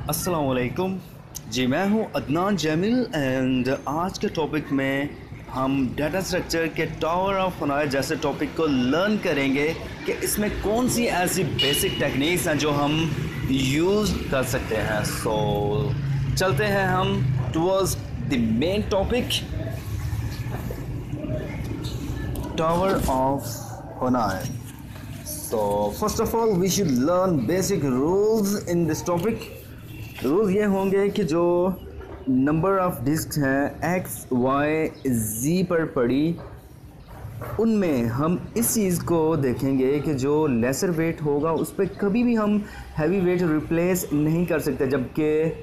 अस्सलाम वालेकुम जी। मैं हूं अदनान जमील एंड आज के टॉपिक में हम डाटा स्ट्रक्चर के टावर ऑफ हनायत जैसे टॉपिक को लर्न करेंगे कि इसमें कौन सी ऐसी बेसिक टेक्निक्स हैं जो हम यूज़ कर सकते हैं। सो चलते हैं हम towards the main topic, tower of Hanoi. So first of all we should learn basic rules in this topic। Rules ये होंगे कि जो नंबर ऑफ़ डिस्क हैं एक्स वाई जी पर पड़ी, उनमें हम इस चीज़ को देखेंगे कि जो लेसर वेट होगा उस पर कभी भी हम हैवी वेट रिप्लेस नहीं कर सकते, जबकि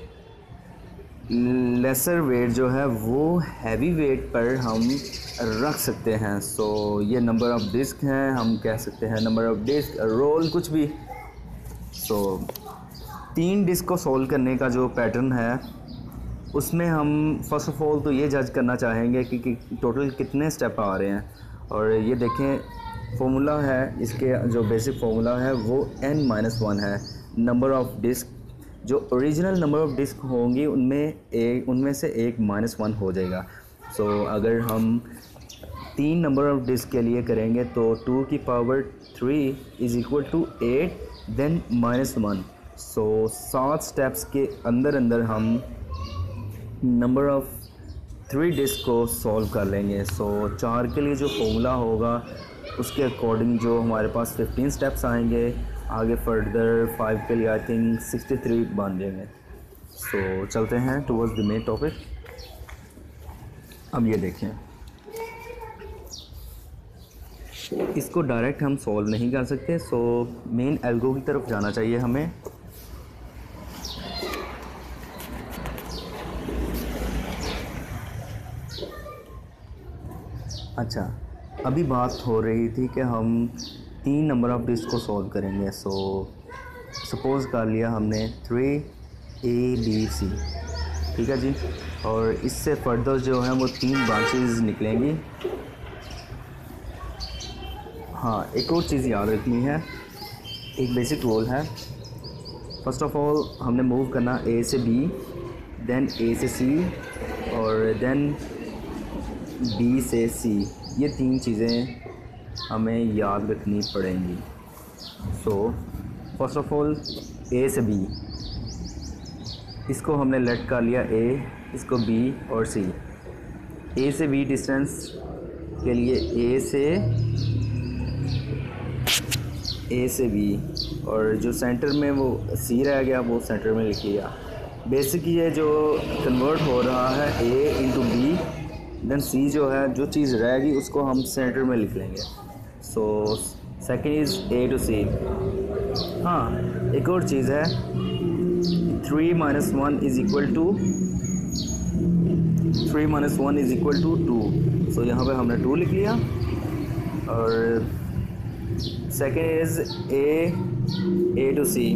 लेसर वेट जो है वो हैवी वेट पर हम रख सकते हैं। सो ये नंबर ऑफ़ डिस्क हैं, हम कह सकते हैं नंबर ऑफ़ डिस्क रोल कुछ भी। सो 3 डिस्क को सॉल्व करने का जो पैटर्न है उसमें हम फर्स्ट ऑफ़ ऑल तो ये जज करना चाहेंगे कि टोटल कितने स्टेप आ रहे हैं। और ये देखें फार्मूला है, इसके जो बेसिक फार्मूला है वो n-1 है। नंबर ऑफ़ डिस्क जो ओरिजिनल नंबर ऑफ़ डिस्क होंगी उनमें से एक -1 हो जाएगा। सो अगर हम 3 नंबर ऑफ़ डिस्क के लिए करेंगे तो 2 की power 3 is equal to 8 then -1। So 7 steps के अंदर हम नंबर ऑफ़ 3 डिस्क को सॉल्व कर लेंगे। सो 4 के लिए जो फॉर्मूला होगा उसके अकॉर्डिंग जो हमारे पास 15 स्टेप्स आएंगे, आगे फर्दर 5 के लिए आई थिंक 63 बन जाएंगे। सो चलते हैं टुवर्ड्स द मेन टॉपिक। अब ये देखें, इसको डायरेक्ट हम सॉल्व नहीं कर सकते, सो मेन एल्गो की तरफ जाना चाहिए हमें। अच्छा, अभी बात हो रही थी कि हम 3 नंबर ऑफ़ डिस्क को सॉल्व करेंगे। सो सपोज़ कर लिया हमने 3ABC, ठीक है जी। और इससे फर्दर जो है वो 3 ब्रांचेस निकलेंगी। हाँ, एक और चीज़ याद रखनी है, एक बेसिक रूल है। फर्स्ट ऑफ़ ऑल हमने मूव करना A से B, देन A से C और देन B से C। ये 3 चीज़ें हमें याद रखनी पड़ेंगी। So first of all A से B, इसको हमने लेट कर लिया A, इसको B और C। A से B डिस्टेंस के लिए A से B और जो सेंटर में वो C रह गया वो सेंटर में लिख लिया। बेसिक ये जो कन्वर्ट हो रहा है A into B, then C जो है जो चीज़ रहेगी उसको हम सेंटर में लिख लेंगे। So second is A to C। हाँ, एक और चीज़ है 3-1 इज़ इक्वल टू 2। सो यहाँ पे हमने 2 लिख लिया। और second is A to C,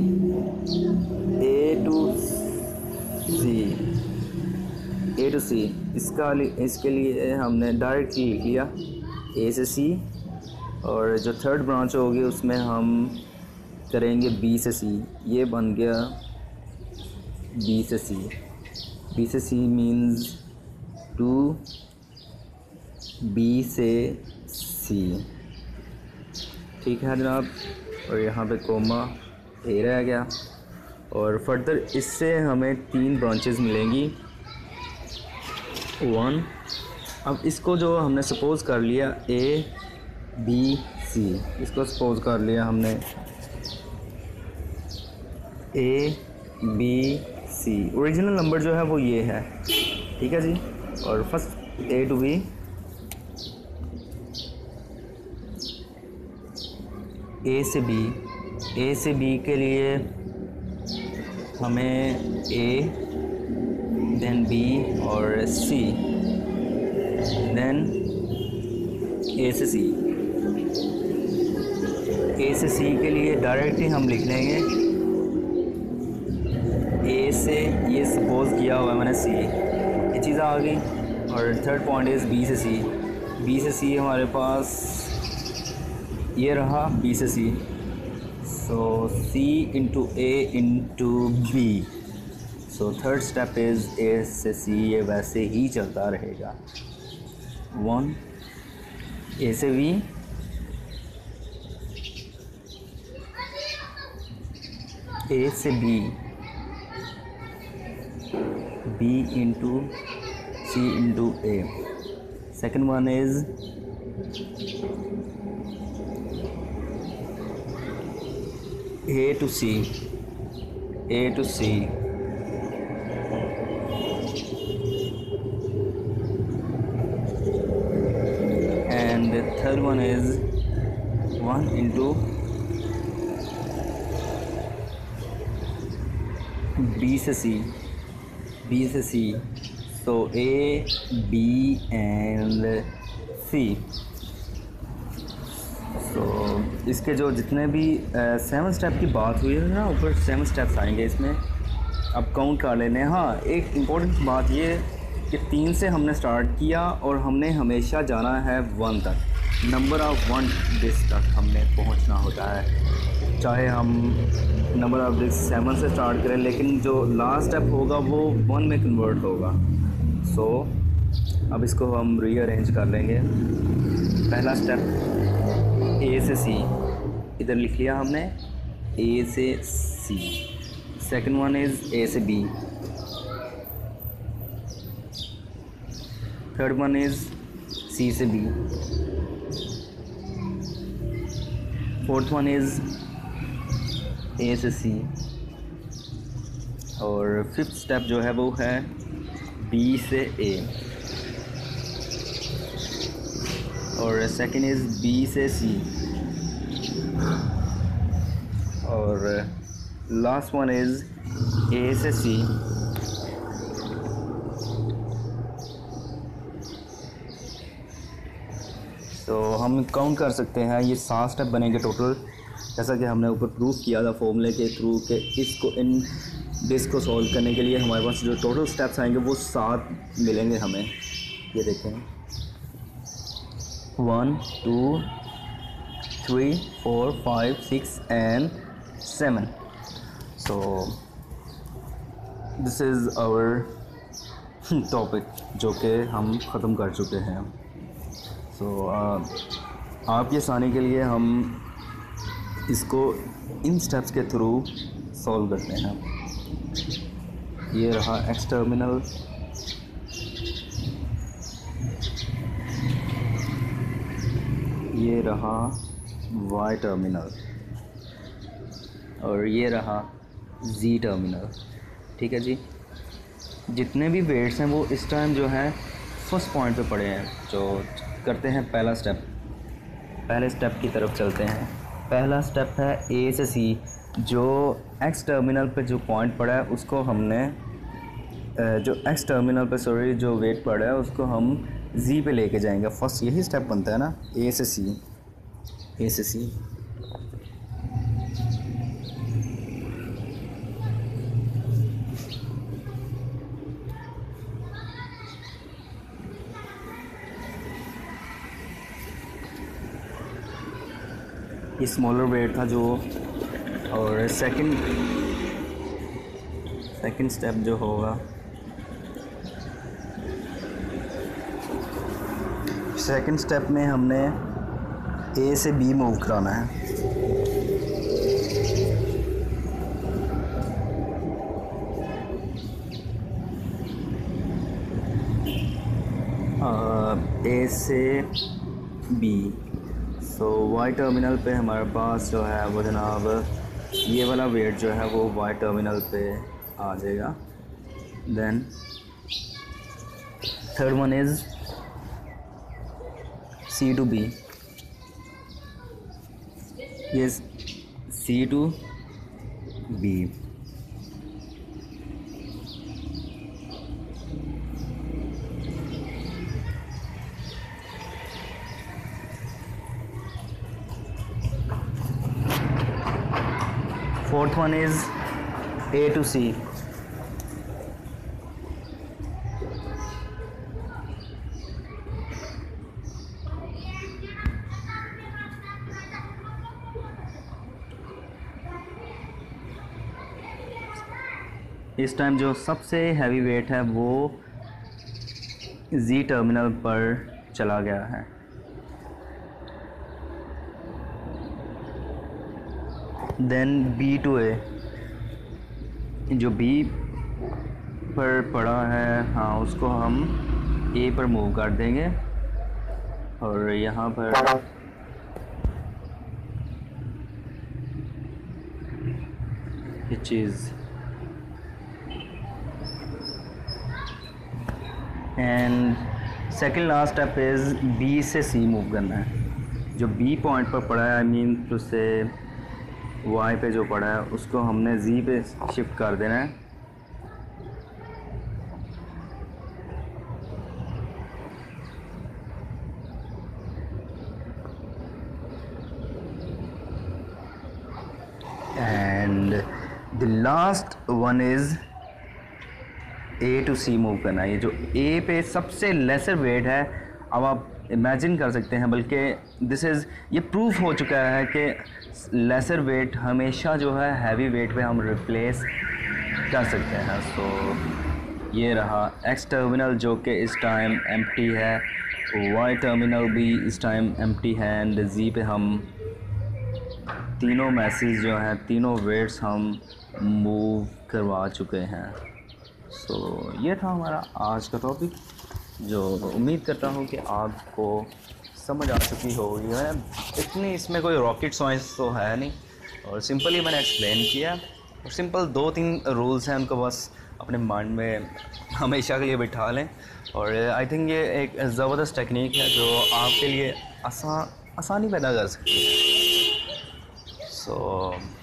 इसके लिए हमने डायरेक्टली लिख लिया A से C। और जो थर्ड ब्रांच होगी उसमें हम करेंगे B से C। ये बन गया B से C। B से C मीन्स 2B से C, ठीक है जनाब। और यहाँ पे कोमा A रह गया और फर्दर इससे हमें 3 ब्रांचेस मिलेंगी 1। अब इसको जो हमने सपोज़ कर लिया A B C, इसको सपोज़ कर लिया हमने A B C। Original number जो है वो ये है, ठीक है जी। और first A to B, A से B के लिए हमें A देन B और C, देन A से C। A से C के लिए डायरेक्टली हम लिख लेंगे A से, ये सपोज़ किया हुआ है मैंने C, ये चीज़ आ गई। और थर्ड पॉइंट इज़ B से C। B से C हमारे पास ये रहा B से C। So C into A into B। So third step is A से सी, ये वैसे ही चलता रहेगा। 1 ए से बी, ए से B, B into C into A. Second one is A to C, A to C, and the third one is 1 into B से C, B से C, so A, B and C। तो इसके जो जितने भी 7 step की बात हुई है ना, ऊपर 7 स्टेप्स आएंगे इसमें, अब काउंट कर लेने। हाँ, एक इम्पॉर्टेंट बात ये कि 3 से हमने स्टार्ट किया और हमने हमेशा जाना है 1 तक, नंबर ऑफ़ 1 डिस्क तक हमने पहुंचना होता है। चाहे हम नंबर ऑफ़ डिस्क 7 से स्टार्ट करें, लेकिन जो लास्ट स्टेप होगा वो 1 में कन्वर्ट होगा। सो अब इसको हम रीअरेंज कर लेंगे। पहला स्टेप ए से सी, इधर लिख लिया हमने ए से C. Second one is A से B. Third one is C से B. Fourth one is A से सी। और फिफ्थ स्टेप जो है वो है बी से ए। और सेकंड इज़ बी से सी। और लास्ट वन इज़ ए से सी। तो हम काउंट कर सकते हैं, ये 7 स्टेप बनेंगे टोटल, जैसा कि हमने ऊपर प्रूफ किया था फॉर्मूले के थ्रू कि इसको इन डिस्क को सॉल्व करने के लिए हमारे पास जो टोटल स्टेप्स आएंगे वो 7 मिलेंगे हमें। ये देखें 1 2 3 4 5 6 and 7। so this is our topic जो कि हम ख़त्म कर चुके हैं। so आपकी आसानी के लिए हम इसको इन स्टेप्स के थ्रू सॉल्व करते हैं। ये रहा एक्स टर्मिनल, ये रहा वाई टर्मिनल, और ये रहा जी टर्मिनल। ठीक है जी, जितने भी वेट्स हैं वो इस टाइम जो है फर्स्ट पॉइंट पे पड़े हैं। जो करते हैं पहला स्टेप, पहले स्टेप की तरफ चलते हैं। पहला स्टेप है ए से सी। जो एक्स टर्मिनल पे जो पॉइंट पड़ा है उसको हमने जो एक्स टर्मिनल पे सॉरी जो वेट पड़ा है उसको हम जी पे लेके जाएंगे। फर्स्ट यही स्टेप बनता है ना, ए से सी, ए से सी। ये स्मॉलर वेट था जो, और सेकंड स्टेप जो होगा, सेकंड स्टेप में हमने ए से बी मूव कराना है। ए से बी। सो वाई टर्मिनल पे हमारे पास जो है वो जनाब ये वाला वेट जो है वो वाई टर्मिनल पे आ जाएगा। Then third one is C to B. ये C to B. Fourth one is A to C. इस टाइम जो सबसे हैवी वेट है वो जी टर्मिनल पर चला गया है। देन बी टू ए, जो बी पर पड़ा है हाँ उसको हम ए पर मूव कर देंगे और यहाँ पर ये चीज़ and second last step is B से सी मूव करना है। जो बी पॉइंट पर पड़ा है आई मीन तो से वाई पे जो पड़ा है उसको हमने जी पे शिफ्ट कर देना है। And the last one is A to C move करना है। ये जो ए पे सबसे लेसर वेट है, अब आप इमेजिन कर सकते हैं, बल्कि दिस इज़ ये प्रूफ हो चुका है कि लेसर वेट हमेशा जो है हैवी वेट पे हम रिप्लेस कर सकते हैं। सो ये रहा एक्स टर्मिनल जो कि इस टाइम एम्प्टी है, वाई टर्मिनल भी इस टाइम एम्प्टी है एंड जी पे हम तीनों मैसेज जो हैं तीनों वेट्स हम मूव करवा चुके हैं। सो ये था हमारा आज का टॉपिक, जो उम्मीद करता हूँ कि आपको समझ आ चुकी होगी। है इतनी इसमें कोई रॉकेट साइंस तो है नहीं और सिंपली मैंने एक्सप्लेन किया और सिंपल 2-3 रूल्स हैं, उनको बस अपने माइंड में हमेशा के लिए बिठा लें। और आई थिंक ये एक ज़बरदस्त टेक्निक है जो आपके लिए आसानी पैदा कर सकती है। सो